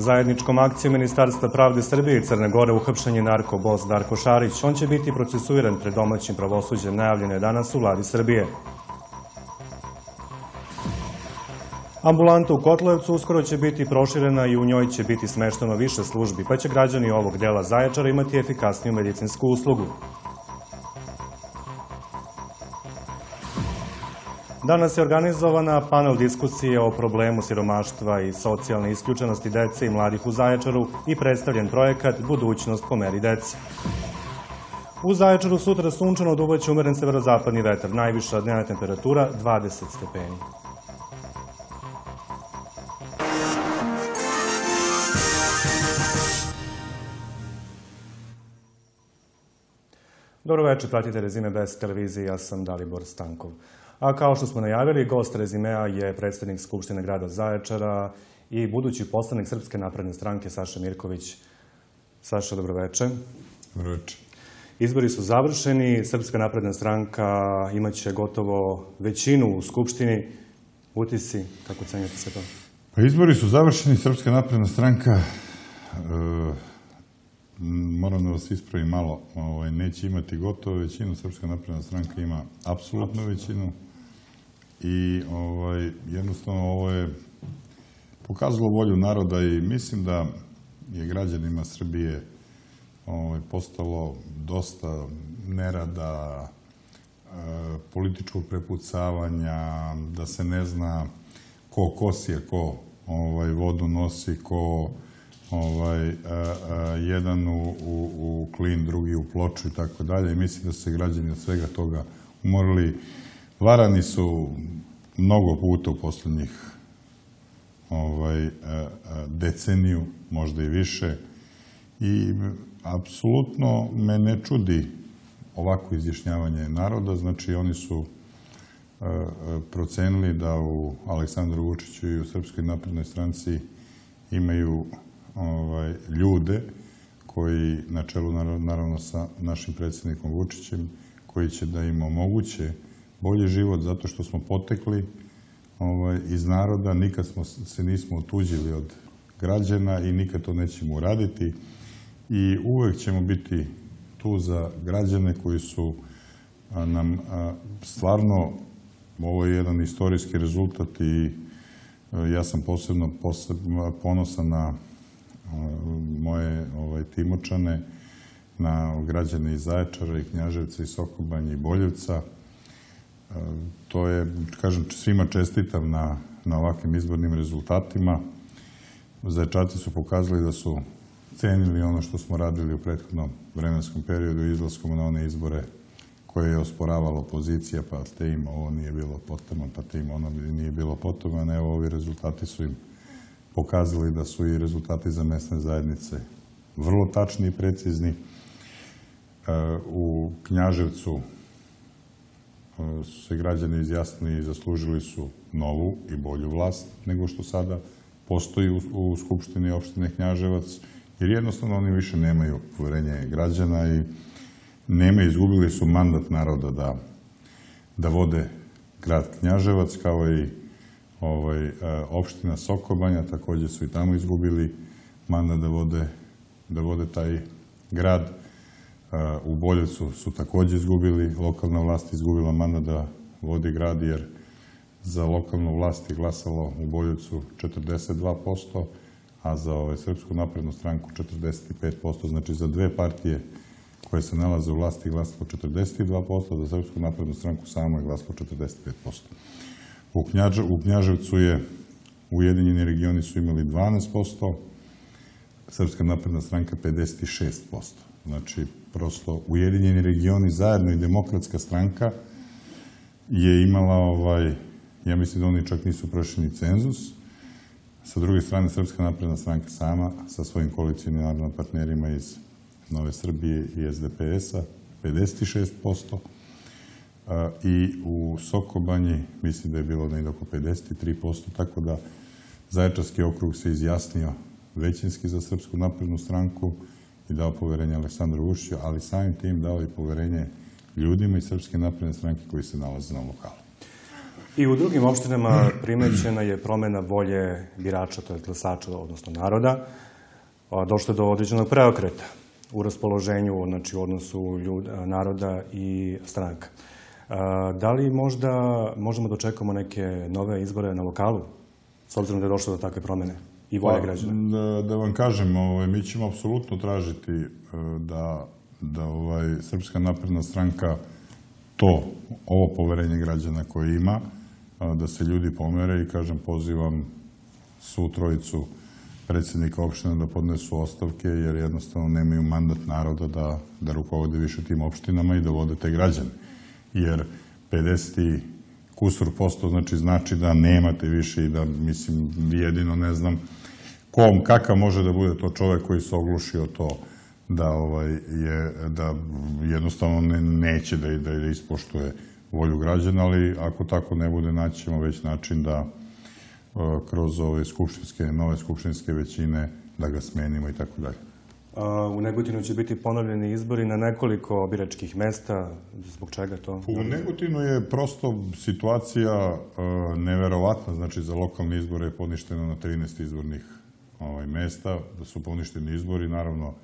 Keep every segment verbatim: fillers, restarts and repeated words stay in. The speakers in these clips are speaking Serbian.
Zajedničkom akcijom Ministarstva pravde Srbije i Crne Gore uhapšen je narko-bos Darko Šarić. On će biti procesuiran pred domaćim pravosuđem, najavljeno je danas u vladi Srbije. Ambulanta u Kotlovcu uskoro će biti proširena i u njoj će biti smešteno više službi, pa će građani ovog dela Zaječara imati efikasniju medicinsku uslugu. Danas je organizovana panel diskusije o problemu siromaštva i socijalne isključenosti dece i mladih u Zaječaru i predstavljen projekat Budućnost po meri dece. U Zaječaru sutra sunčano, duvaće umeren severozapadni vetar, najviša dnevna temperatura dvadeset stepeni. Dobro večer, pratite Rezime bez televizije, ja sam Dalibor Stankov. A kao što smo najavili, gost Rezimea je predsednik Skupštine grada Zaječara i budući poslanik Srpske napredne stranke Saša Mirković. Saša, dobro večer. Dobro večer. Izbori su završeni, Srpska napredna stranka imaće gotovo većinu u Skupštini. Utisci, kako cenjate sve to? Pa izbori su završeni, Srpska napredna stranka, moram da vas ispravim malo, neće imati gotovo većinu, Srpska napredna stranka ima apsolutnu većinu i jednostavno ovo je pokazalo volju naroda i mislim da je građanima Srbije postalo dosta nerada, političkog prepucavanja, da se ne zna ko kosije, ko vodu nosi, ko jedan u klin, drugi u ploču i tako dalje. I mislim da su se građani od svega toga umorili. Varani su mnogo puta u poslednjih deceniju, možda i više. I apsolutno me ne čudi ovako izjašnjavanje naroda. Znači, oni su procenili da u Aleksandru Vučiću i u Srpskoj naprednoj stranci imaju ljude koji, na čelu naravno sa našim predsjednikom Vučićem, koji će da im omoguće bolji život zato što smo potekli iz naroda, nikad se nismo otuđili od građana i nikad to nećemo uraditi i uvek ćemo biti tu za građane koji su nam stvarno, ovo je jedan istorijski rezultat i ja sam posebno ponosan na moje Timočane, na građane iz Zaječara i Knjaževca i Sokobanje i Boljevca. To je, kažem, svima čestitam na ovakvim izbornim rezultatima. Zaječarci su pokazali da su cenili ono što smo radili u prethodnom vremenskom periodu izlaskom na one izbore koje je osporavala opozicija, pa te im ovo nije bilo potrebno, pa te im ono nije bilo potrebno. Evo, ovi rezultati su im pokazali da su i rezultati za mesne zajednice vrlo tačni i precizni. U Knjaževcu su se građani izjasnili i zaslužili su novu i bolju vlast nego što sada postoji u Skupštini opštine Knjaževac, jer jednostavno oni više nemaju poverenje građana i nemaju, izgubili su mandat naroda da vode grad Knjaževac, kao i opština Sokobanja, također su i tamo izgubili mandat da vode taj grad. U Boljevcu su također izgubili, lokalna vlast izgubila mandat da vodi grad, jer za lokalnu vlast je glasalo u Boljevcu četrdeset dva posto, a za Srpsku naprednu stranku četrdeset pet posto. Znači za dve partije koje se nalaze u vlasti je glasalo četrdeset dva posto, za Srpsku naprednu stranku samo je glasalo četrdeset pet posto. U Knjaževcu je Ujedinjeni regioni su imali dvanaest posto, Srpska napredna stranka pedeset šest posto. Znači, prosto Ujedinjeni regioni zajedno i Demokratska stranka je imala, ja mislim da oni čak nisu prošli ni cenzus. Sa druge strane, Srpska napredna stranka sama sa svojim koalicionim partnerima iz Nove Srbije i es de pe es-a pedeset šest posto. I u Sokobanji mislim da je bilo negdje oko pedeset tri posto, tako da Zaječarski okrug se izjasnio većinski za Srpsku naprednu stranku i dao poverenje Aleksandru Vučiću, ali samim tim dao i poverenje ljudima iz Srpske napredne stranke koji se nalaze na lokalu. I u drugim opštinama primećena je promena volje birača, to je glasača, odnosno naroda. Došlo je do određenog preokreta u raspoloženju, znači u odnosu naroda i stranaka. Da li možda možemo da očekamo neke nove izbore na lokalu, s obzirom da je došlo do takve promene i volje građana? Da vam kažem, mi ćemo apsolutno tražiti da Srpska napredna stranka to, ovo poverenje građana koje ima, da se ljudi pomere i, kažem, pozivam svu trojicu predsjednika opština da podnesu ostavke, jer jednostavno nemaju mandat naroda da rukovode više tim opštinama i da vode te građane. Jer pedeset kusur posto znači da nemate više i da, mislim, jedino ne znam kom, kakav može da bude to čovek koji se oglušio to da jednostavno neće da ispoštuje volju građana, ali ako tako ne bude, naći ćemo već način da kroz ove nove skupštinske većine da ga smenimo i tako dalje. U Negotinu će biti ponovljeni izbori na nekoliko biračkih mesta. Zbog čega to? U Negotinu je prosto situacija neverovatna. Znači, za lokalne izbore je poništeno na trinaest izbornih mesta, da su poništeni izbori. Naravno,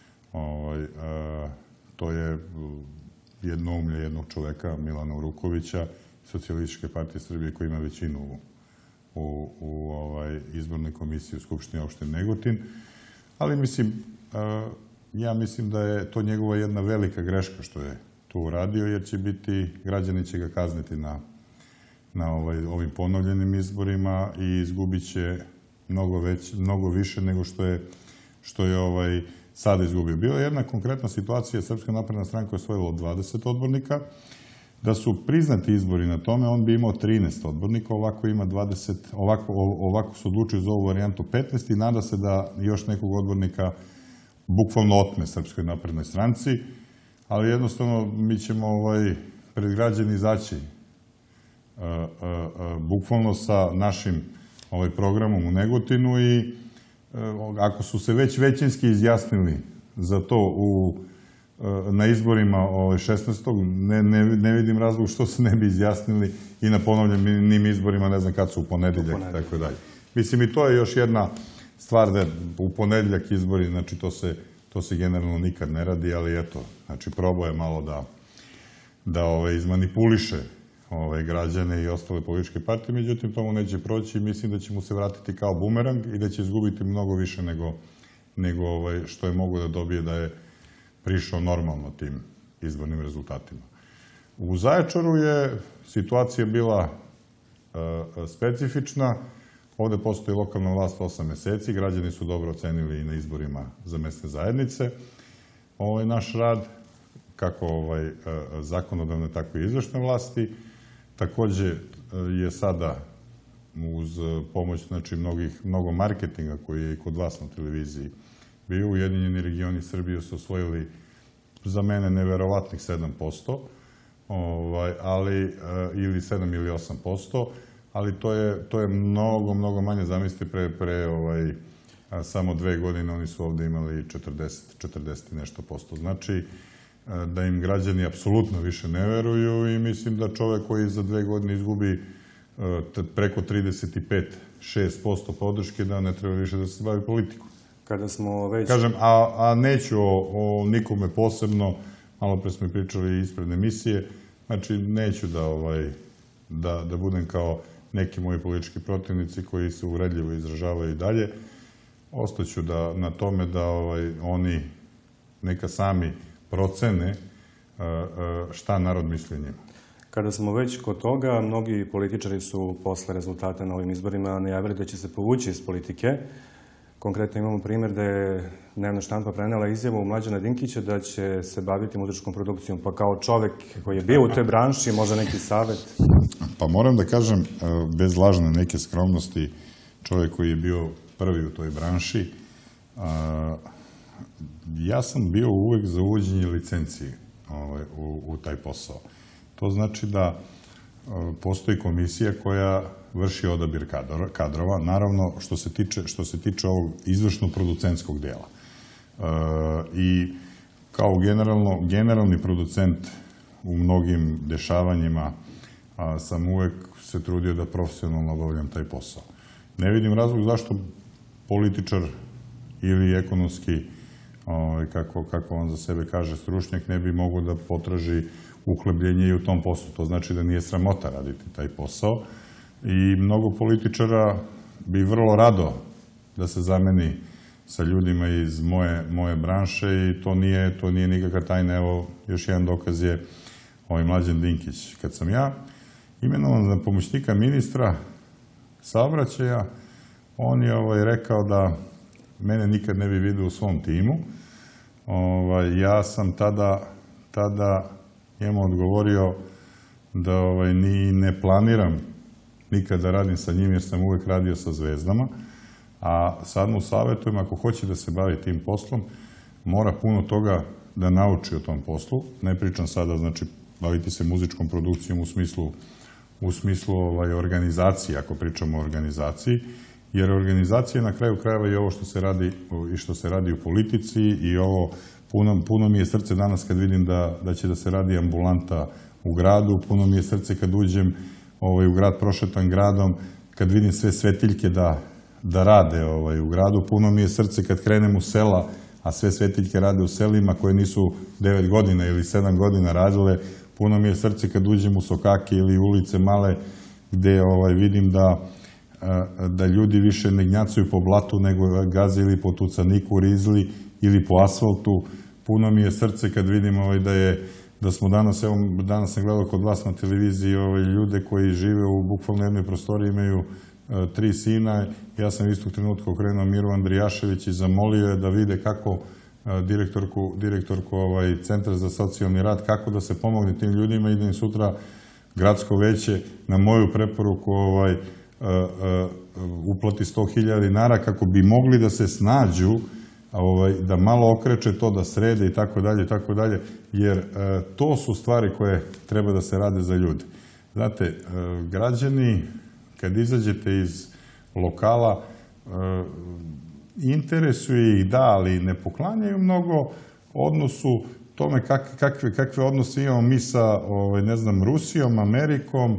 to je jednoumlje jednog čoveka, Milana Urukovića, Socijalističke partije Srbije, koji ima većinu u izbornoj komisiji u Skupštini opštine Negotin. Ali, mislim, ja mislim da je to njegova jedna velika greška što je to uradio, jer će biti, građani će ga kazniti na ovim ponovljenim izborima i izgubit će mnogo više nego što je sada izgubio. Bila je jedna konkretna situacija, Srpska napredna stranka je osvojila dvadeset odbornika. Da su priznati izbori na tome, on bi imao trinaest odbornika, ovako ima dvadeset, ovako su odlučili za ovu varijantu petnaest i nada se da još nekog odbornika bukvalno otme Srpskoj naprednoj stranci, ali jednostavno mi ćemo pred građani izaći bukvalno sa našim programom u Negotinu i ako su se već većinski izjasnili za to na izborima šesnaestog ne vidim razlog što se ne bi izjasnili i na ponovljenim izborima, ne znam kad su, u ponedeljak i tako dalje. Mislim, i to je još jedna stvar da u ponedeljak izbori, znači to se generalno nikad ne radi, ali eto, znači probao je malo da izmanipuliše građane i ostale političke partije, međutim tomu neće proći i mislim da će mu se vratiti kao bumerang i da će izgubiti mnogo više nego što je mogo da dobije da je prišao normalno tim izbornim rezultatima. U Zaječaru je situacija bila specifična. Ovde postoji lokalna vlast osam meseci. Građani su dobro ocenili i na izborima za mesne zajednice. Naš rad, kako zakonodavne, tako i izvršne vlasti, takođe je sada uz pomoć mnogo marketinga koji je i kod vas na televiziji bio. Ujedinjeni regioni Srbije su osvojili za mene neverovatnih sedam posto, ili sedam ili osam posto, ali to je mnogo, mnogo manje. Zamislite, pre samo dve godine oni su ovde imali četrdeset i nešto posto. Znači da im građani apsolutno više ne veruju i mislim da čovek koji za dve godine izgubi preko trideset pet, šest posto podrške, da ne treba više da se bavi politikom. Kada smo već... Kažem, a neću o nikome posebno, malo pre smo i pričali ispred emisije, znači neću da budem kao neki moji politički protivnici koji se uvredljivo izražavaju i dalje. Ostaću na tome da oni neka sami procene šta narod misli o njima. Kada smo već kod toga, mnogi političari su posle rezultata na ovim izborima najavili da će se povući iz politike. Konkretno imamo primjer da je dnevna štampa prenela izjavu Mlađana Dinkića da će se baviti muzičkom produkcijom. Pa kao čovek koji je bio u toj branši, možda neki savet? Pa moram da kažem, bez lažne neke skromnosti, čovek koji je bio prvi u toj branši, ja sam bio uvek za uvođenje licencije u taj posao. To znači da postoji komisija koja vrši odabir kadrova, naravno što se tiče ovog izvršno-producentskog dela. I kao generalni producent u mnogim dešavanjima sam uvek se trudio da profesionalno obavljam taj posao. Ne vidim razlog zašto političar ili ekonomski, kako on za sebe kaže, stručnjak, ne bi mogao da potraži uhlebljenje i u tom poslu. To znači da nije sramota raditi taj posao. I mnogo političara bi vrlo rado da se zameni sa ljudima iz moje branše i to nije nikakva tajna. Evo, još jedan dokaz je ovaj Mlađan Dinkić. Kad sam ja imenovan za pomoćnika ministra saobraćaja, on je rekao da mene nikad ne bi vidio u svom timu. Ja sam tada njemu odgovorio da ni ne planiram nikad da radim sa njim jer sam uvek radio sa zvezdama, a sad mu savjetujem ako hoće da se bavi tim poslom, mora puno toga da nauči o tom poslu. Ne pričam sada, znači, baviti se muzičkom produkcijom u smislu organizacije, ako pričamo o organizaciji, jer organizacija na kraju krajeva i ovo što se radi i što se radi u politici i ovo, puno mi je srce danas kad vidim da će da se radi ambulanta u gradu, puno mi je srce kad uđem u grad, prošetam gradom, kad vidim sve svetiljke da rade u gradu, puno mi je srce kad krenem u sela, a sve svetiljke rade u selima koje nisu devet godina ili sedam godina radile, puno mi je srce kad uđem u sokake ili ulice male gde vidim da ljudi više ne gnjacaju po blatu nego gaze ili po tucaniku, rizli ili po asfaltu. Puno mi je srce kad vidim da je, da smo danas, evo danas sam gledao kod vas na televiziji ljude koji žive u bukvalno jednoj prostoriji, imaju tri sina. Ja sam istog trenutka okrenuo Miru Andrijašević i zamolio je da vide kako direktorku Centra za socijalni rad, kako da se pomogne tim ljudima i da im sutra gradsko veće na moju preporuku uplati sto hiljada dinara kako bi mogli da se snađu, da malo okreće to, da srede i tako dalje i tako dalje, jer to su stvari koje treba da se rade za ljude. Znate, građani, kad izađete iz lokala, interesuje ih da, ali ne poklanjaju mnogo odnosu tome kakve odnose imamo mi sa, ne znam, Rusijom, Amerikom,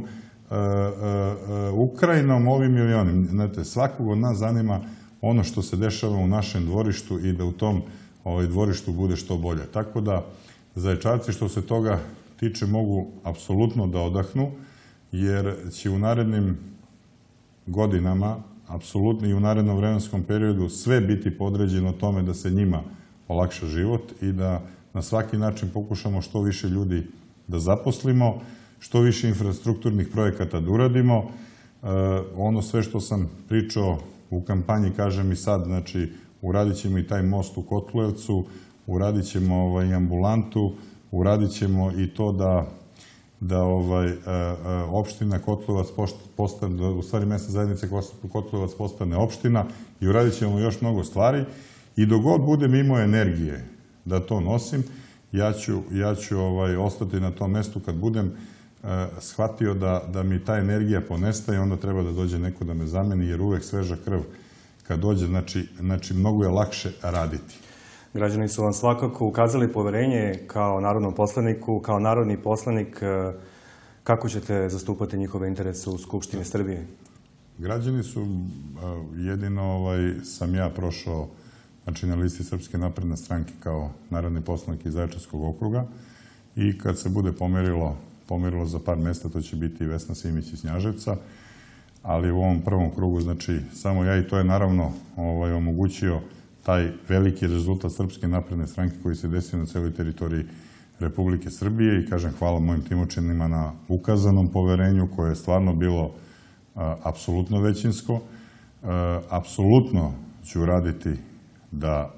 Ukrajinom, ovim ili onim. Znate, svakog od nas zanima ono što se dešava u našem dvorištu i da u tom dvorištu bude što bolje. Tako da, Zaječarci što se toga tiče mogu apsolutno da odahnu, jer će u narednim godinama, apsolutno i u narednom vremenskom periodu, sve biti podređeno tome da se njima olakša život i da na svaki način pokušamo što više ljudi da zaposlimo, što više infrastrukturnih projekata da uradimo. Ono sve što sam pričao u kampanji, kažem i sad, znači, uradit ćemo i taj most u Kotlujevcu, uradit ćemo i ambulantu, uradit ćemo i to da opština Kotlovac postane, u stvari mesna zajednica Kotlovac postane opština i uradit ćemo još mnogo stvari i dok god budem imao energije da to nosim, ja ću ostati na tom mestu kad budem shvatio da mi ta energija ponestaje, onda treba da dođe neko da me zameni, jer uvek sveža krv kad dođe, znači mnogo je lakše raditi. Građani su vam svakako ukazali poverenje kao narodnom poslaniku, kao narodni poslanik. Kako ćete zastupati njihove interese u Skupštini Srbije? Građani su, jedino sam ja prošao, znači na listi Srpske napredne stranke kao narodni poslanik iz Zaječarskog okruga i kad se bude pomerilo pomerilo za par mesta, to će biti Vesna Simić iz Knjaževca, ali u ovom prvom krugu, znači, samo ja i to je naravno omogućio taj veliki rezultat Srpske napredne stranke koji se desio na celoj teritoriji Republike Srbije i kažem hvala mojim timočanima na ukazanom poverenju koje je stvarno bilo apsolutno većinsko. Apsolutno ću raditi da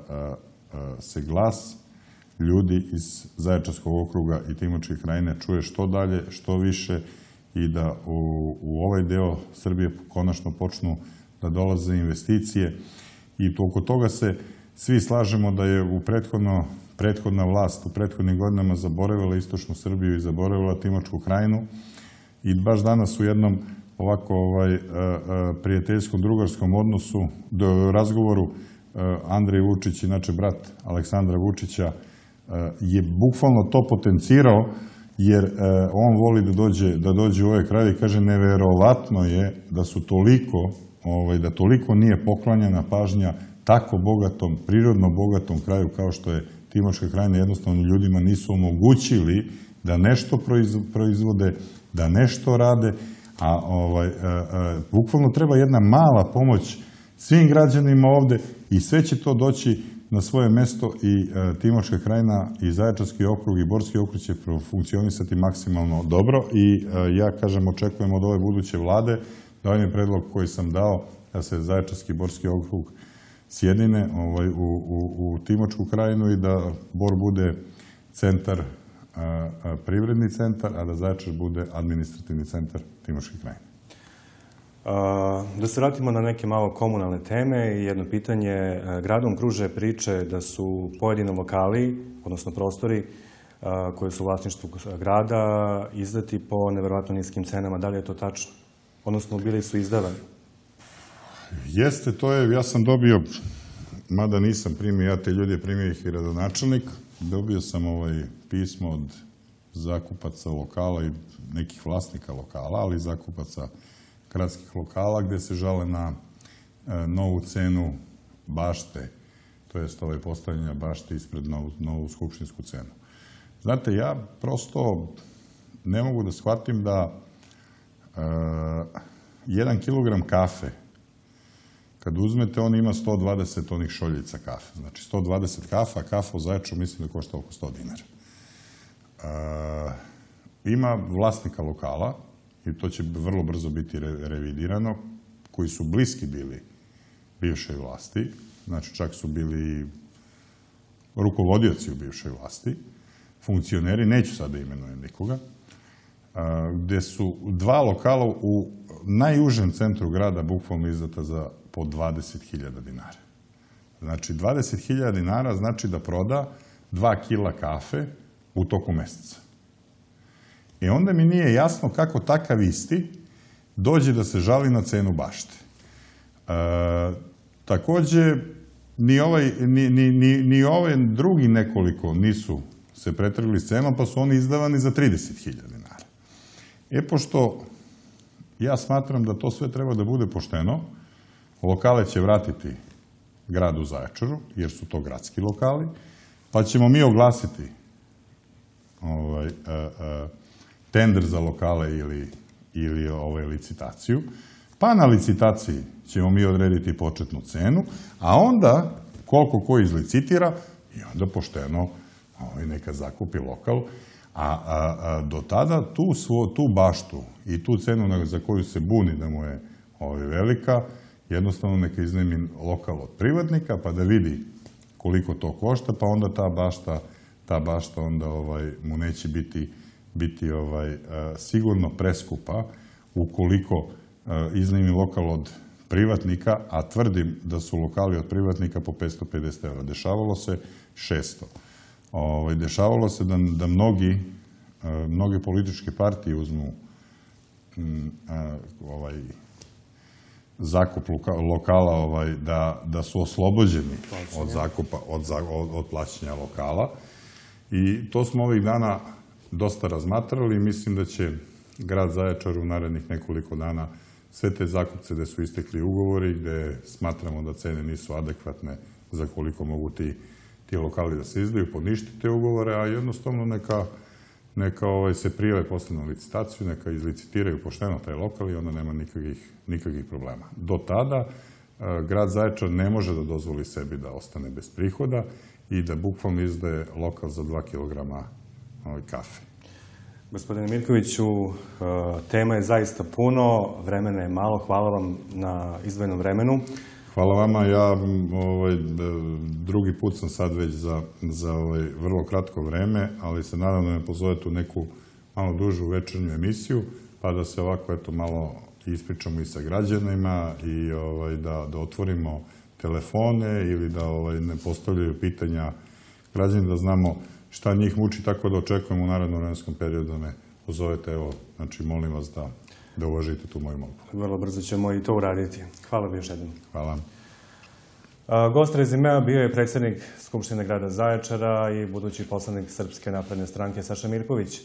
se glas ljudi iz Zaječarskog okruga i Timočke krajine čuje što dalje, što više i da u ovaj deo Srbije konačno počnu da dolaze investicije. I oko toga se svi slažemo da je u prethodna vlast u prethodnim godinama zaboravila istočnu Srbiju i zaboravila Timočku krajinu. I baš danas u jednom ovako prijateljskom, drugarskom odnosu, razgovoru, Andrej Vučić, inače brat Aleksandra Vučića, je bukvalno to potencirao jer on voli da dođe, da dođe u ove kraje i kaže neverovatno je da su toliko, da toliko nije poklanjana pažnja tako bogatom, prirodno bogatom kraju kao što je Timočka krajina. Jednostavno ljudima nisu omogućili da nešto proizvode, da nešto rade, a bukvalno treba jedna mala pomoć svim građanima ovde i sve će to doći na svoje mesto i Timočka krajina i Zaječarski okrug i Borski okrug će funkcionisati maksimalno dobro i ja kažem očekujem od ove buduće vlade da ovaj predlog koji sam dao da se Zaječarski i Borski okrug sjedine u Timočku krajinu i da Bor bude centar, privredni centar, a da Zaječar bude administrativni centar Timočke krajine. Da se vratimo na neke malo komunalne teme i jedno pitanje. Gradom kruže priče da su pojedini lokali, odnosno prostori koji su u vlasništvu grada izdati po neverovatno niskim cenama. Da li je to tačno? Odnosno, bili su izdavani? Jeste, to je, ja sam dobio, mada nisam primio, ja te ljudi primio ih i gradonačelnik, dobio sam pismo od zakupaca lokala i nekih vlasnika lokala, ali zakupaca gradskih lokala gde se žale na novu cenu bašte, to jest postavljanja bašte ispred novu skupštinsku cenu. Znate, ja prosto ne mogu da shvatim da jedan kilogram kafe, kad uzmete, on ima sto dvadeset onih šoljica kafe. Znači, sto dvadeset kafa, kafa u Zaječaru mislim da košta oko sto dinara. Ima vlasnika lokala, i to će vrlo brzo biti revidirano, koji su bliski bili bivšoj vlasti, znači čak su bili rukovodioci u bivšoj vlasti, funkcioneri, neću sad da imenujem nikoga, gde su dva lokala u najužem centru grada bukvalno izdata za po dvadeset hiljada dinara. Znači, dvadeset hiljada dinara znači da proda dva kila kafe u toku meseca. I onda mi nije jasno kako takav isti dođe da se žali na cenu bašte. Takođe, ni ove drugi nekoliko nisu se pretrgli s cenom, pa su oni izdavani za trideset hiljada dinara. E, pošto ja smatram da to sve treba da bude pošteno, lokale će vratiti gradu Zaječaru, jer su to gradski lokali, pa ćemo mi oglasiti tender za lokale ili licitaciju, pa na licitaciji ćemo mi odrediti početnu cenu, a onda koliko ko izlicitira i onda pošteno neka zakupi lokal, a do tada tu baštu i tu cenu za koju se buni da mu je velika, jednostavno neka iznajmi lokal od privatnika pa da vidi koliko to košta, pa onda ta bašta ta bašta onda mu neće biti biti sigurno preskupa ukoliko iznajmi lokal od privatnika, a tvrdim da su lokali od privatnika po petsto pedeset evra. Dešavalo se šesto. Dešavalo se da mnoge političke partije uzmu zakup lokala, da su oslobođeni od zakupa, od plaćanja lokala. I to smo ovih dana dosta razmatrali i mislim da će grad Zaječar u narednih nekoliko dana sve te zakupce gde su istekli ugovori, gde smatramo da cene nisu adekvatne za koliko mogu ti lokali da se izdaju, poništiti te ugovore, a jednostavno neka se prijave posle na licitaciju, neka izlicitiraju pošteno taj lokal i onda nema nikakvih problema. Do tada grad Zaječar ne može da dozvoli sebi da ostane bez prihoda i da bukvalno izdaje lokal za dva kilograma kafe. Gospodine Mirkoviću, tema je zaista puno, vremena je malo. Hvala vam na izdvojenom vremenu. Hvala vama. Ja drugi put sam sad već za vrlo kratko vreme, ali se nadam da me pozovete u neku malo dužu večernju emisiju, pa da se ovako eto malo ispričamo i sa građanima i da otvorimo telefone ili da ne postavljaju pitanja građani, da znamo šta njih muči, tako da očekujemo u narednom vremenskom periodu da me pozovete. Evo, znači, molim vas da uvažite tu moju molbu. Vrlo brzo ćemo i to uraditi. Hvala vam još jednom. Hvala. Gost Rezimea bio je predsjednik Skupštine grada Zaječara i budući poslanik Srpske napredne stranke Saša Mirković.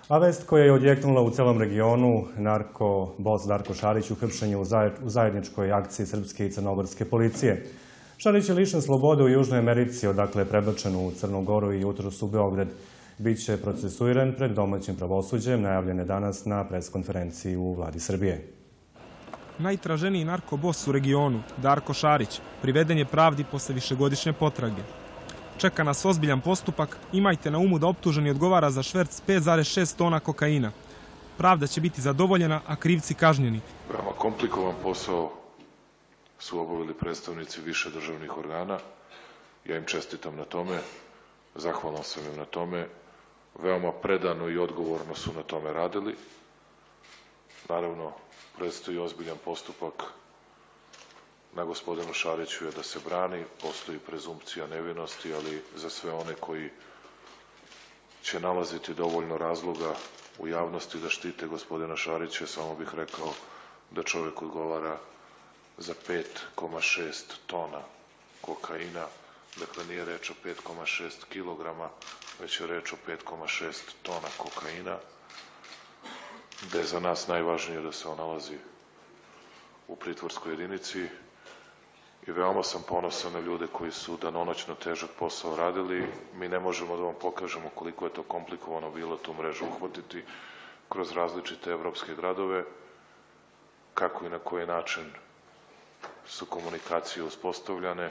A vest koja je odjeknula u celom regionu, narko bos Darko Šarić uhapšen je u zajedničkoj akciji srpske i crnogorske policije. Šarić je lišen slobode u Južnoj Americi, odakle je prebačen u Crnu Goru i jutros u Beograd. Biće procesuiran pred domaćim pravosuđem, najavljen je danas na preskonferenciji u Vladi Srbije. Najtraženiji narkobos u regionu, Darko Šarić, priveden je pravdi posle višegodišnje potrage. Čeka nas ozbiljan postupak, imajte na umu da optuženi odgovara za šverc pet zarez šest tona kokaina. Pravda će biti zadovoljena, a krivci kažnjeni. Veoma komplikovan posao su obavili predstavnici više državnih organa. Ja im čestitam na tome, zahvalan sam im na tome. Veoma predano i odgovorno su na tome radili. Naravno, predstoji ozbiljan postupak. Na gospodinu Šariću je da se brani, postoji prezumpcija nevinosti, ali za sve one koji će nalaziti dovoljno razloga u javnosti da štite gospodina Šarića, samo bih rekao da čovjek odgovara za pet zarez šest tona kokaina. Dakle, nije reč o pet zarez šest kilograma, već je reč o pet zarez šest tona kokaina, da je za nas najvažnije da se on nalazi u pritvorskoj jedinici. I veoma sam ponosan na ljude koji su danonoćno težak posao radili. Mi ne možemo da vam pokažemo koliko je to komplikovano bilo tu mrežu uhvatiti kroz različite evropske gradove, kako i na koji način su komunikacije uspostavljane,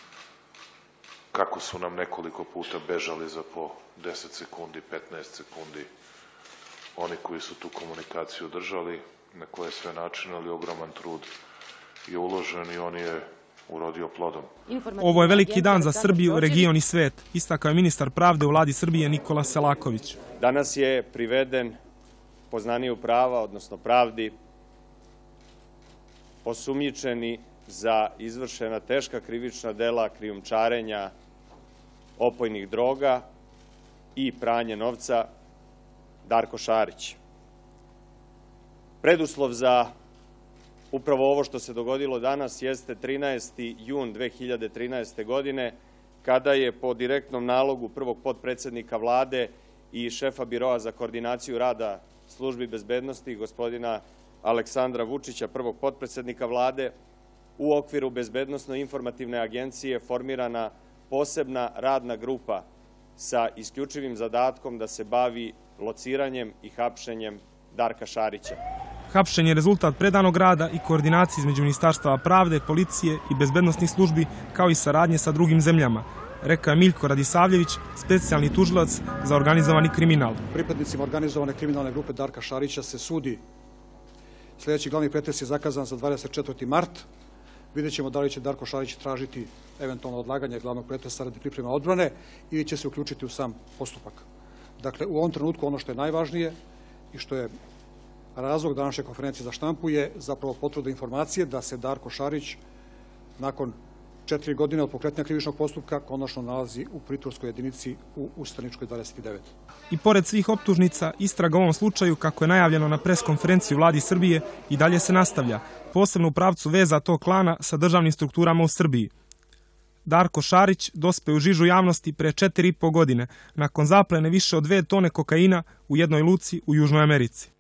kako su nam nekoliko puta bežali za po deset sekundi, petnaest sekundi oni koji su tu komunikaciju držali, na koje sve načine, ali ogroman trud je uložen i on je urodio plodom. Ovo je veliki dan za Srbiju, region i svet, istakao je ministar pravde u Vladi Srbije Nikola Selaković. Danas je priveden poznaniju prava, odnosno pravdi, osumnjičeni za izvršena teška krivična dela krijumčarenja opojnih droga i pranje novca Darko Šarić. Preduslov za upravo ovo što se dogodilo danas jeste trinaesti jun dve hiljade trinaeste. godine, kada je po direktnom nalogu prvog potpredsednika Vlade i šefa Biroa za koordinaciju rada službi bezbednosti, gospodina Aleksandra Vučića, prvog potpredsednika Vlade, u okviru Bezbednosno-informativne agencije formirana posebna radna grupa sa isključivim zadatkom da se bavi lociranjem i hapšenjem Darka Šarića. Hapšen je rezultat predanog rada i koordinacije između Ministarstava pravde, policije i bezbednosnih službi, kao i saradnje sa drugim zemljama, rekao je Miljko Radisavljević, specijalni tužilac za organizovani kriminal. Pripadnicima organizovane kriminalne grupe Darka Šarića se sudi. Sljedeći glavni pretres je zakazan za dvadeset četvrti mart. Vidjet ćemo da li će Darko Šarić tražiti eventualno odlaganje glavnog pretresa radi pripreme odbrane ili će se uključiti u sam postupak. Dakle, u ovom trenutku ono što je najvažnije i što je razlog današnje konferencije za štampu je zapravo potvrda informacije da se Darko Šarić nakon četiri godine od pokretanja krivičnog postupka konačno nalazi u pritvorskoj jedinici u Ustaničkoj dvadeset devet. I pored svih optužnica, istraga u ovom slučaju, kako je najavljeno na preskonferenciji u Vladi Srbije, i dalje se nastavlja, posebno u pravcu veza tog klana sa državnim strukturama u Srbiji. Darko Šarić dospeo u žižu javnosti pre četiri i po godine, nakon zaplene više od dve tone kokaina u jednoj luci u Južnoj Americi.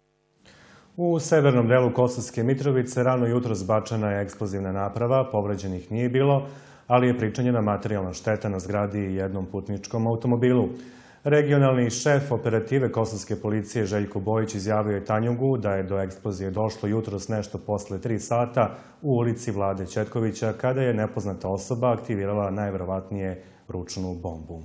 U severnom delu Kosovske Mitrovice rano jutro zbačena je eksplozivna naprava, povređenih nije bilo, ali je pričinjena materijalna šteta na zgradi i jednom putničkom automobilu. Regionalni šef operative Kosovske policije Željko Bojić izjavio je Tanjugu da je do eksplozije došlo jutros nešto posle tri sata u ulici Vlade Ćetkovića, kada je nepoznata osoba aktivirala najverovatnije ručnu bombu.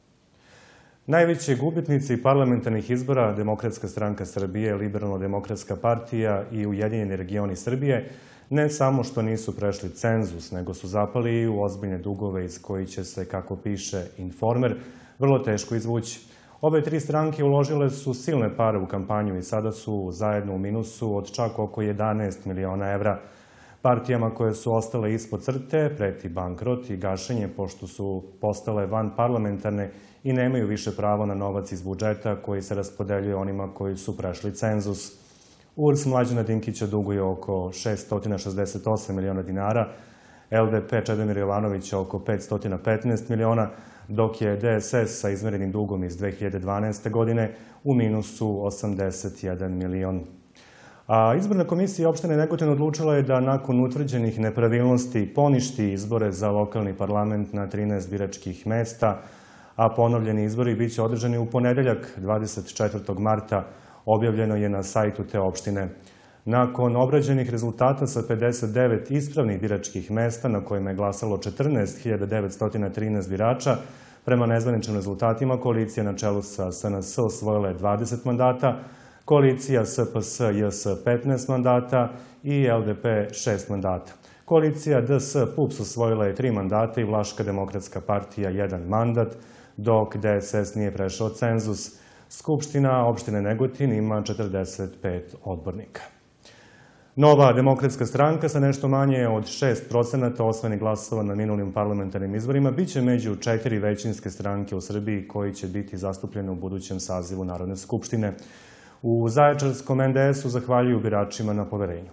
Najveći gubitnici parlamentarnih izbora, Demokratska stranka Srbije, Liberalno-demokratska partija i Ujedinjeni regioni Srbije, ne samo što nisu prešli cenzus, nego su zapali i u ozbiljne dugove iz kojih će se, kako piše Informer, vrlo teško izvući. Ove tri stranke uložile su silne pare u kampanju i sada su zajedno u minusu od čak oko jedanaest miliona evra. Partijama koje su ostale ispod crte preti bankrot i gašenje, pošto su postale vanparlamentarne i nemaju više pravo na novac iz budžeta koji se raspodeljuje onima koji su prešli cenzus. U R S Mlađana Dinkića duguje oko šeststo šezdeset osam miliona dinara, L D P Čedomira Jovanovića oko petsto petnaest miliona, dok je D S S sa izmerenim dugom iz dve hiljade dvanaeste. godine u minusu osamdeset jedan milion. A izborna komisija opštine Negotin odlučila je da nakon utvrđenih nepravilnosti poništi izbore za lokalni parlament na trinaest biračkih mesta, a ponovljeni izbori biće održani u ponedeljak dvadeset četvrtog marta, objavljeno je na sajtu te opštine. Nakon obrađenih rezultata sa pedeset devet ispravnih biračkih mesta na kojima je glasalo četrnaest hiljada devetsto trinaest birača, prema nezvaničnim rezultatima koalicija na čelu sa S N S osvojila je dvadeset mandata, koalicija S P S J S petnaest mandata i L D P šest mandata. Koalicija D S P U P S osvojila je tri mandata i Vlaška demokratska partija jedan mandat, dok D S S nije prešao cenzus. Skupština opštine Negotin ima četrdeset pet odbornika. Nova demokratska stranka sa nešto manje od šest procenata osvojenih glasova na minulim parlamentarnim izborima biće među četiri većinske stranke u Srbiji koji će biti zastupljene u budućem sazivu Narodne skupštine. U Zaječarskom N D S-u zahvaljuju biračima na poverenju.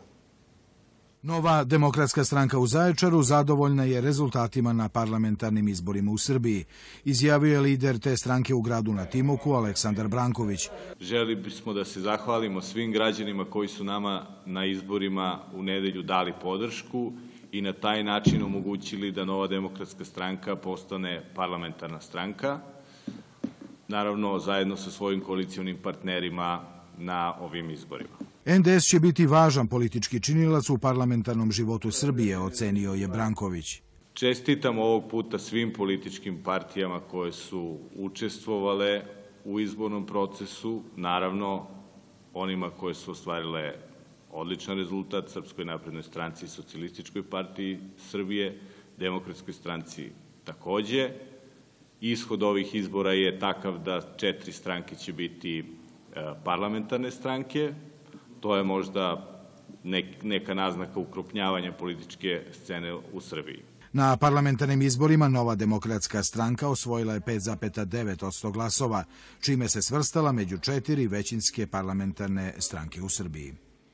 Nova demokratska stranka u Zaječaru zadovoljna je rezultatima na parlamentarnim izborima u Srbiji, izjavio je lider te stranke u gradu na Timoku, Aleksandar Branković. Želi bismo da se zahvalimo svim građanima koji su nama na izborima u nedelju dali podršku i na taj način omogućili da Nova demokratska stranka postane parlamentarna stranka, naravno zajedno sa svojim koalicionim partnerima na ovim izborima. N D S će biti važan politički činilac u parlamentarnom životu Srbije, ocenio je Branković. Čestitam ovog puta svim političkim partijama koje su učestvovale u izbornom procesu, naravno onima koje su ostvarile odličan rezultat, Srpskoj naprednoj stranci i Socijalističkoj partiji Srbije, Demokratskoj stranci takođe. Ishod ovih izbora je takav da četiri stranke će biti parlamentarne stranke. To je možda neka naznaka ukrupnjavanja političke scene u Srbiji. Na parlamentarnim izborima Nova demokratska stranka osvojila je pet zarez devet posto glasova, čime se svrstala među četiri većinske parlamentarne stranke u Srbiji.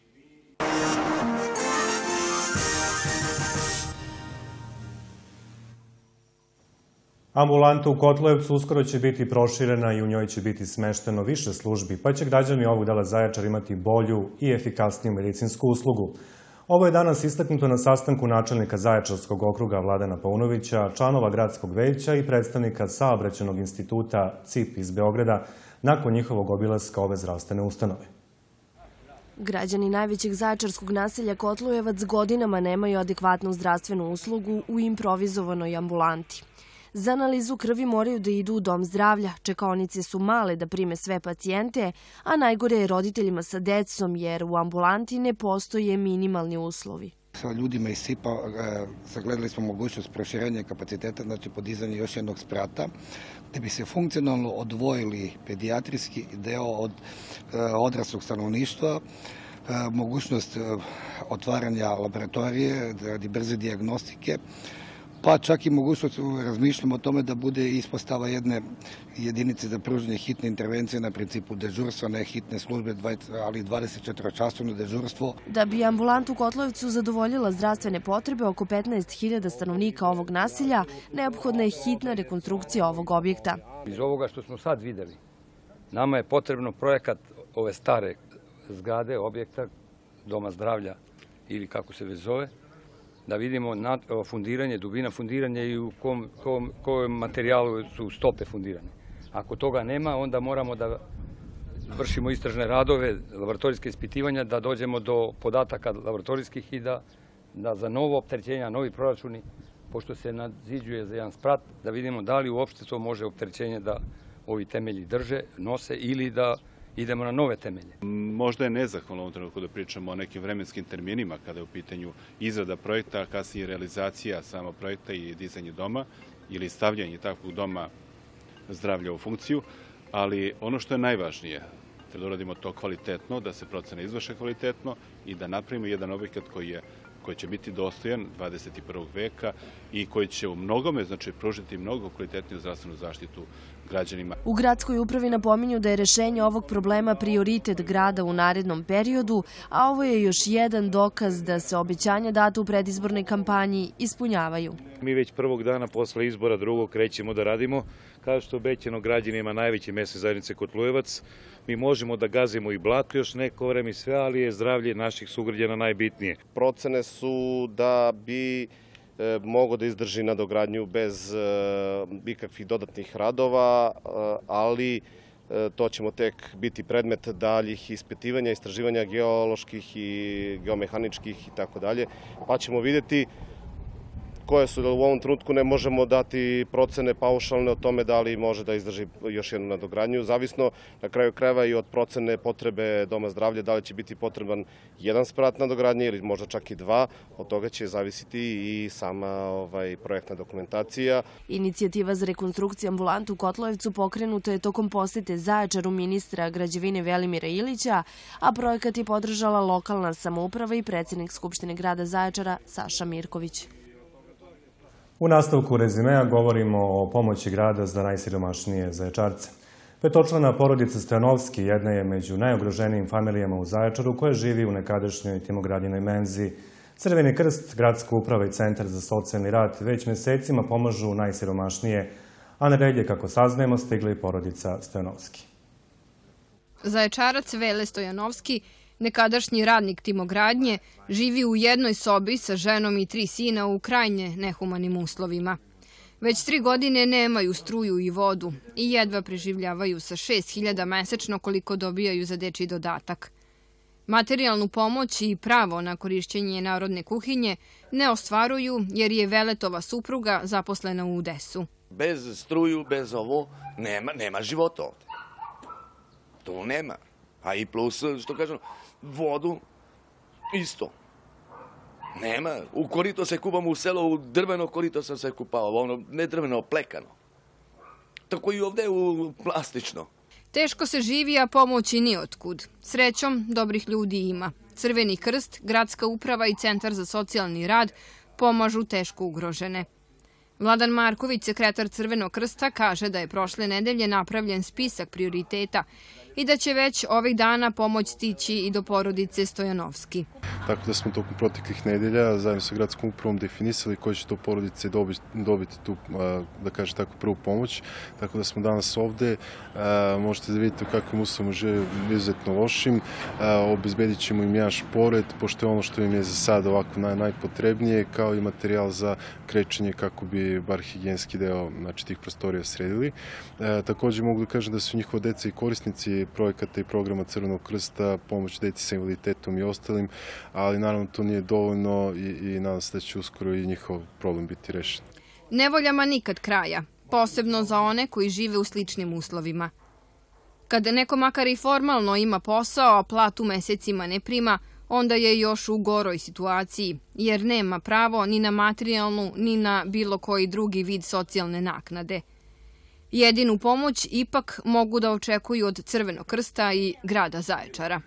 Ambulanta u Kotlujevcu uskoro će biti proširena i u njoj će biti smešteno više službi, pa će građani ovog dela Zaječara imati bolju i efikasniju medicinsku uslugu. Ovo je danas istaknuto na sastanku načelnika Zaječarskog okruga Vladana Paunovića, članova gradskog veća i predstavnika Saobraćajnog instituta C I P iz Beograda nakon njihovog obilaska ove zdravstvene ustanove. Građani najvećeg zaječarskog naselja Kotlujevac godinama nemaju adekvatnu zdravstvenu uslugu u improvizovanoj ambulanti. Za analizu krvi moraju da idu u dom zdravlja, čekaonice su male da prime sve pacijente, a najgore je roditeljima sa decom jer u ambulanti ne postoje minimalni uslovi. Sa ljudima iz S I P A sagledali smo mogućnost proširenja kapaciteta, znači podizanje još jednog sprata, da bi se funkcionalno odvojili pedijatrijski deo od odraslog stanovništva, mogućnost otvaranja laboratorije radi brze dijagnostike, pa čak i mogućnost, razmišljamo o tome da bude ispostava jedne jedinice za pružanje hitne intervencije na principu dežurstva, ne hitne službe, ali dvadeset četiri časovno dežurstvo. Da bi ambulanta u Kotlujevcu zadovoljila zdravstvene potrebe oko petnaest hiljada stanovnika ovog naselja, neophodna je hitna rekonstrukcija ovog objekta. Iz ovoga što smo sad videli, nama je potrebno projekat ove stare zgrade, objekta, doma zdravlja ili kako se već zove, da vidimo fundiranje, dubina fundiranja i u kojem materijalu su stope fundirane. Ako toga nema, onda moramo da vršimo istražne radove, laboratorijske ispitivanja, da dođemo do podataka laboratorijskih i da za novo opterećenja, novi proračuni, pošto se nadziđuje za jedan sprat, da vidimo da li uopšte to može opterećenje da ovi temelji drže, nose ili da idemo na nove temelje. Možda je nezahvalno u ovom trenutku da pričamo o nekim vremenskim terminima kada je u pitanju izrada projekta, a kasnije realizacija sama projekta i dizanje doma ili stavljanje takvog doma zdravlja u funkciju, ali ono što je najvažnije, treba da uradimo to kvalitetno, da se procene izvrše kvalitetno i da napravimo jedan objekat koji je koji će biti dostojan dvadeset prvog veka i koji će u mnogome, znači, pružiti mnogo kvalitetniju zdravstvenu zaštitu građanima. U gradskoj upravi napominju da je rešenje ovog problema prioritet grada u narednom periodu, a ovo je još jedan dokaz da se obećanja data u predizbornoj kampanji ispunjavaju. Mi već prvog dana posle izbora drugog krećemo da radimo. Kao što je obećano građanima najveće mesne zajednice Kotlujevac, mi možemo da gazimo i blato još neko vreme sve, ali je zdravlje naših sugrađana najbitnije. Procene su da bi mogo da izdrži nadogradnju bez ikakvih dodatnih radova, ali to ćemo tek biti predmet daljih ispitivanja, istraživanja geoloških i geomehaničkih i tako dalje, pa ćemo vidjeti koje su. U ovom trenutku ne možemo dati procene paušalne o tome da li može da izdrži još jednu nadogradnju, zavisno na kraju krajeva i od procene potrebe Doma zdravlja, da li će biti potreban jedan sprat nadogradnje ili možda čak i dva, od toga će zavisiti i sama ovaj, projektna dokumentacija. Inicijativa za rekonstrukciju ambulantu u Kotlujevcu pokrenuta je tokom posete Zaječaru ministra građevine Velimira Ilića, a projekat je podržala lokalna samouprava i predsjednik Skupštine grada Zaječara Saša Mirković. U nastavku rezimea govorimo o pomoći grada za najsiromašnije Zaječarce. Petočlana porodica Stojanovski jedna je među najugroženijim familijama u Zaječaru koja živi u nekadašnjoj Timogradinoj menzi. Crveni krst, gradska uprava i centar za socijalni rad već mesecima pomažu najsiromašnije, a na red je, kako saznajemo, stigla i porodica Stojanovski. Zaječarac Vele Stojanovski, nekadašnji radnik Timogradnje, živi u jednoj sobi sa ženom i tri sina u krajnje nehumanim uslovima. Već tri godine nemaju struju i vodu i jedva preživljavaju sa šest hiljada mesečno koliko dobijaju za dečiji dodatak. Materijalnu pomoć i pravo na korišćenje narodne kuhinje ne ostvaruju jer je Veletova supruga zaposlena u Udesu. Bez struju, bez ovo, nema, nema života ovdje. To nema. A i plus, što kažem, vodu isto. Nema. U korito se kupamo u selo, u drveno korito sam se kupao, ono ne drveno, plekano. Tako i ovdje u plastično. Teško se živi, a pomoći ni otkud. Srećom, dobrih ljudi ima. Crveni krst, gradska uprava i centar za socijalni rad pomažu teško ugrožene. Vladan Marković, sekretar Crvenog krsta, kaže da je prošle nedelje napravljen spisak prioriteta i da će već ovih dana pomoć stići i do porodice Stojanovski. Tako da smo tokom proteklih nedelja zajedno sa gradskom upravom definisali koje će to porodice dobiti tu, da kaže tako, prvu pomoć. Tako da smo danas ovde, možete da vidite u kakvim uslovima žive, izuzetno lošim. Obezbedit ćemo im jedan šporet, pošto je ono što im je za sada ovako najpotrebnije, kao i materijal za krećenje kako bi bar higijenski deo, znači, tih prostorija sredili. Također mogu da kažem da su njihova deca i korisnici projekata i programa Crvenog krsta, pomoć deci sa invaliditetom i ostalim, ali naravno to nije dovoljno i, i nadam se da će uskoro i njihov problem biti rešen. Nevoljama nikad kraja, posebno za one koji žive u sličnim uslovima. Kada neko makar i formalno ima posao, a platu mesecima ne prima, onda je još u goroj situaciji, jer nema pravo ni na materijalnu, ni na bilo koji drugi vid socijalne naknade. Jedinu pomoć ipak mogu da očekuju od Crvenog krsta i grada Zaječara.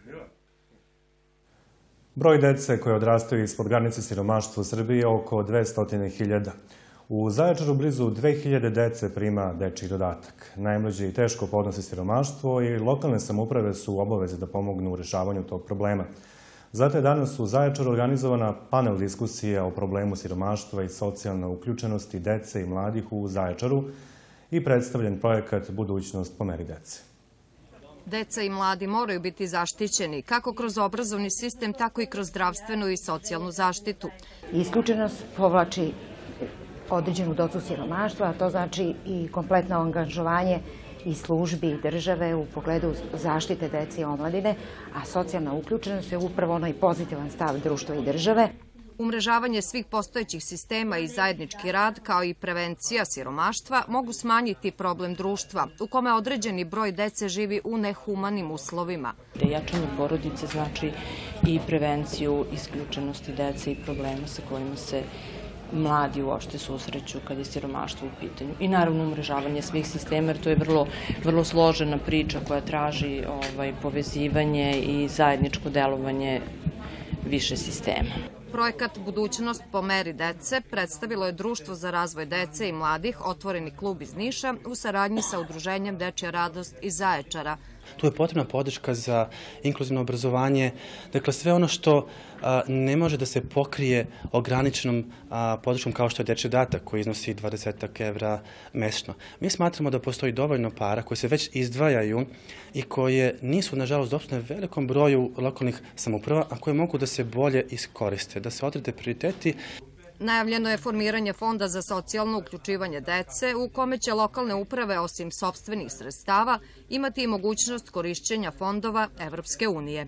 Broj dece koje odrastaju ispod granice siromaštva u Srbiji je oko dvesta hiljada. U Zaječaru blizu dve hiljade dece prima dečiji dodatak. Najmlađi i teško podnose siromaštvo i lokalne samouprave su u obavezi da pomognu u rešavanju tog problema. Zato je danas u Zaječaru organizovana panel diskusija o problemu siromaštva i socijalne uključenosti dece i mladih u Zaječaru i predstavljen projekat Budućnost po meri dece. Deca i mladi moraju biti zaštićeni kako kroz obrazovni sistem, tako i kroz zdravstvenu i socijalnu zaštitu. Isključenost povlači određenu dozu siromaštva, a to znači i kompletno angažovanje i službi i države u pogledu zaštite dece i omladine, a socijalna uključenost je upravo onaj pozitivan stav društva i države. Umrežavanje svih postojećih sistema i zajednički rad, kao i prevencija siromaštva, mogu smanjiti problem društva, u kome određeni broj dece živi u nehumanim uslovima. Jačanje porodice znači i prevenciju isključenosti dece i problema sa kojima se mladi uopšte susreću kad je siromaštvo u pitanju. I naravno umrežavanje svih sistema, jer to je vrlo, vrlo složena priča koja traži ovaj, povezivanje i zajedničko delovanje više sistema. Projekat Budućnost po meri dece predstavilo je Društvo za razvoj dece i mladih, Otvoreni klub iz Niša, u saradnji sa Udruženjem Dečja radost iz Zaječara. Tu je potrebna podrška za inkluzivno obrazovanje, dakle sve ono što ne može da se pokrije ograničenom podrškom kao što je dečji dodatak koji iznosi dvadeset evra mesečno. Mi smatramo da postoji dovoljno para koje se već izdvajaju i koje nisu, nažalost, dostupne velikom broju lokalnih samouprava, a koje mogu da se bolje iskoriste, da se odrede prioriteti. Najavljeno je formiranje Fonda za socijalno uključivanje dece, u kome će lokalne uprave, osim sopstvenih sredstava, imati i mogućnost korišćenja fondova Evropske unije.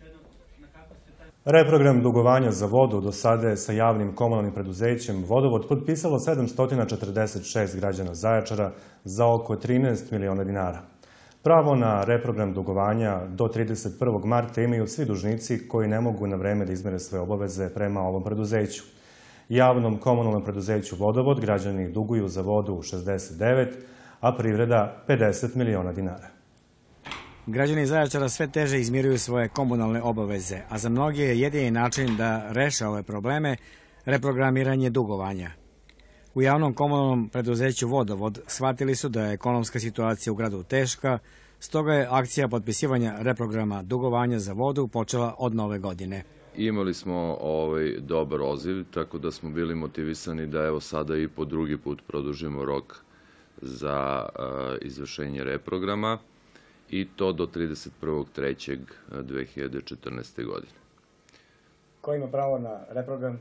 Reprogram dugovanja za vodu do sada je sa javnim komunalnim preduzećem Vodovod potpisalo sedamsto četrdeset šest građana Zaječara za oko trinaest miliona dinara. Pravo na reprogram dugovanja do trideset prvog marta imaju svi dužnici koji ne mogu na vreme da izmere svoje obaveze prema ovom preduzeću. Javnom komunalnom preduzeću Vodovod građani duguju za vodu šezdeset devet, a privreda pedeset miliona dinara. Građani Zaječara sve teže izmiruju svoje komunalne obaveze, a za mnoge je jedini način da reše ove probleme reprogramiranje dugovanja. U javnom komunalnom preduzeću Vodovod shvatili su da je ekonomska situacija u gradu teška, stoga je akcija potpisivanja reprograma dugovanja za vodu počela od nove godine. Imali smo ovaj dobar odziv, tako da smo bili motivisani da evo sada i po drugi put produžimo rok za izvršenje reprograma i to do trideset prvog trećeg dve hiljade četrnaeste. godine. Ko ima pravo na reprogram?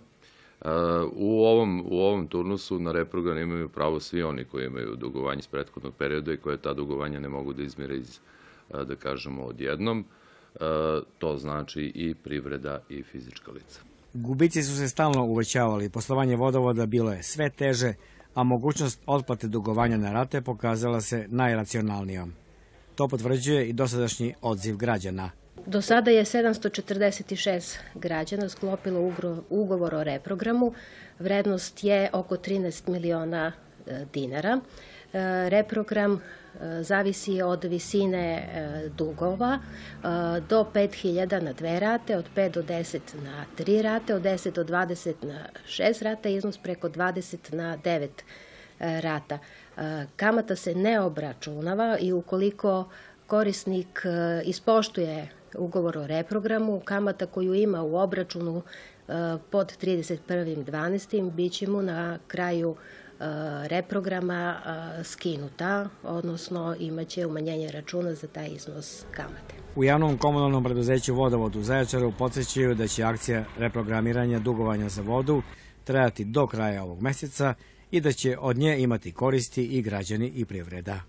U ovom, u ovom turnusu na reprogram imaju pravo svi oni koji imaju dugovanje iz prethodnog perioda i koje ta dugovanja ne mogu da izmire iz, da kažemo, odjednom. To znači i privreda i fizička lica. Gubici su se stalno uvećavali, poslovanje Vodovoda bilo je sve teže, a mogućnost otplate dugovanja na rate pokazala se najracionalnijom. To potvrđuje i dosadašnji odziv građana. Do sada je sedamsto četrdeset šest građana sklopilo ugovor o reprogramu. Vrednost je oko trinaest miliona dinara. Reprogram zavisi od visine dugova, do pet hiljada na dve rate, od pet do deset na tri rate, od deset do dvadeset na šest rata, iznos preko dvadeset na devet rata. Kamata se ne obračunava i ukoliko korisnik ispoštuje ugovor o reprogramu, kamata koju ima u obračunu pod trideset prvog dvanaestog bit će mu na kraju reprograma skinuta, odnosno imaće umanjenje računa za taj iznos kamate. U javnom komunalnom preduzeću Vodovod u Zaječaru podsjećaju da će akcija reprogramiranja dugovanja za vodu trajati do kraja ovog meseca i da će od nje imati koristi i građani i privreda.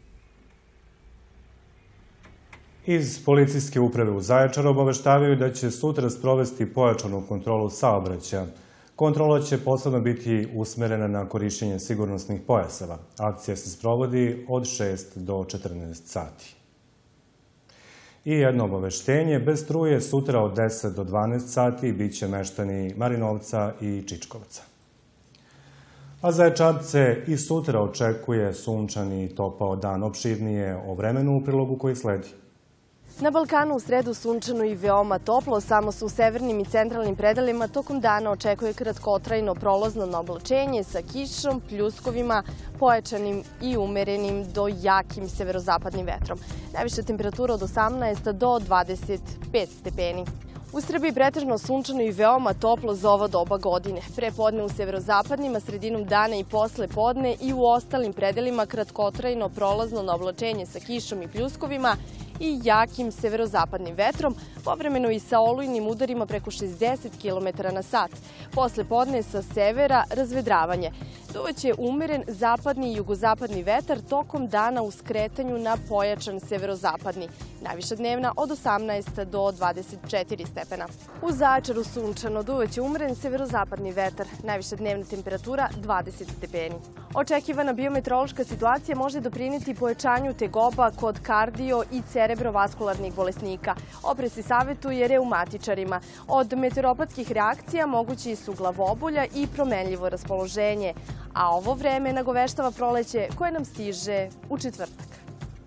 Iz policijske uprave u Zaječaru obaveštavaju da će sutra sprovesti pojačanu kontrolu saobraćaja. Kontrola će posebno biti usmerena na korišćenje sigurnosnih pojaseva. Akcija se sprovodi od šest do četrnaest sati. I jedno obaveštenje, bez struje sutra od deset do dvanaest sati bit će meštani Marinovca i Čičkovca. A Zaječarce i sutra očekuje sunčan i topao dan. Opširnije o vremenu u prilogu koji sledi. Na Balkanu u sredu sunčano i veoma toplo, samo su u severnim i centralnim predelima tokom dana očekuje kratkotrajno prolazno oblačenje sa kišom, pljuskovima, pojačanim i umerenim do jakim severozapadnim vetrom. Najviša temperatura od osamnaest do dvadeset pet stepeni. U Srbiji pretežno sunčano i veoma toplo za ovo doba godine. Pre podne u severozapadnima, sredinom dana i posle podne i u ostalim predelima kratkotrajno prolazno oblačenje sa kišom i pljuskovima i jakim severozapadnim vetrom, povremeno i sa olujnim udarima preko šezdeset kilometara na sat. Posle podne sa severa razvedravanje. Duvaće umeren zapadni i jugozapadni vetar tokom dana u skretanju na pojačan severozapadni. Najviša dnevna od osamnaest do dvadeset četiri stepena. U Zaječaru sunčano, duvaće umeren severozapadni vetar. Najviša dnevna temperatura dvadeset stepeni. Očekivana biometeorološka situacija može doprineti pojačanju tegoba kod kardio i cerebrovaskularnih bolesnika. Oprez se savetuje reumatičarima. Od meteoropatskih reakcija mogući su glavobolja i promenljivo raspoloženje. A ovo vreme nagoveštava proleće koje nam stiže u četvrtak.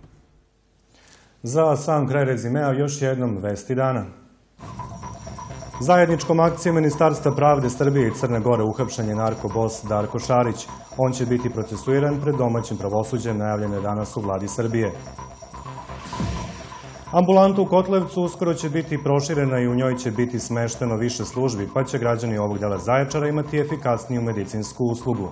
Za sam kraj rezimea još jednom vesti dana. Zajedničkom akcijom Ministarstva pravde Srbije i Crne Gore uhapšen je narkobos Darko Šarić. On će biti procesuiran pred domaćim pravosuđem, najavljeno je danas u vladi Srbije. Ambulanta u Kotlevcu uskoro će biti proširena i u njoj će biti smešteno više službi, pa će građani ovog dela Zaječara imati efikasniju medicinsku uslugu.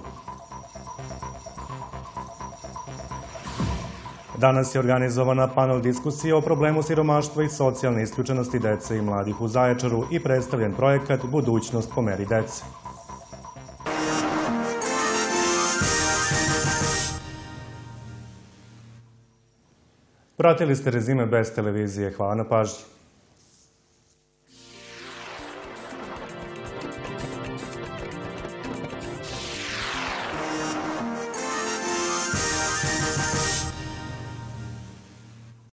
Danas je organizovana panel diskusija o problemu siromaštva i socijalne isključenosti dece i mladih u Zaječaru i predstavljen projekat Budućnost po meri dece. Pratili ste Rezime bez televizije. Hvala na pažnji.